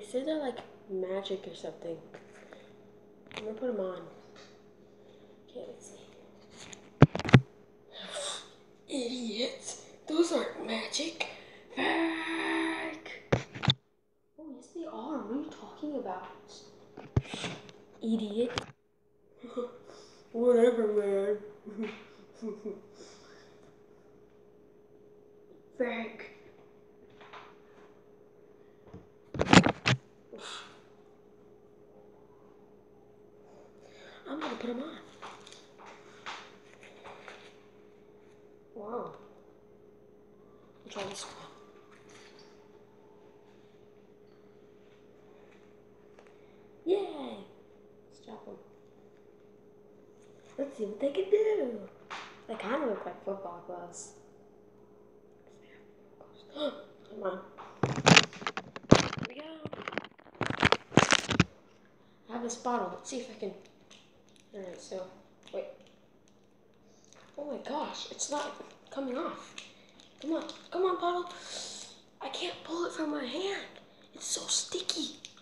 said they're like magic or something. I'm gonna put them on. Okay, let's see. Idiots! Those aren't magic. Fake! Oh, yes they are. What are you talking about? Idiot. Whatever, man. Fake. I'm gonna put them on. Wow. I'll try this one. Yay! Strap them. Let's see what they can do. They kind of look like football gloves. Come on. Here we go. I have this bottle. Let's see if I can. Alright, so, wait. Oh my gosh, it's not coming off. Come on, bottle. I can't pull it from my hand. It's so sticky.